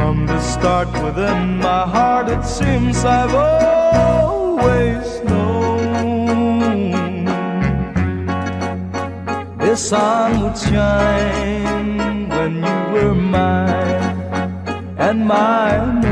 From the start within my heart it seems I've always known this sun would shine when you were mine, and my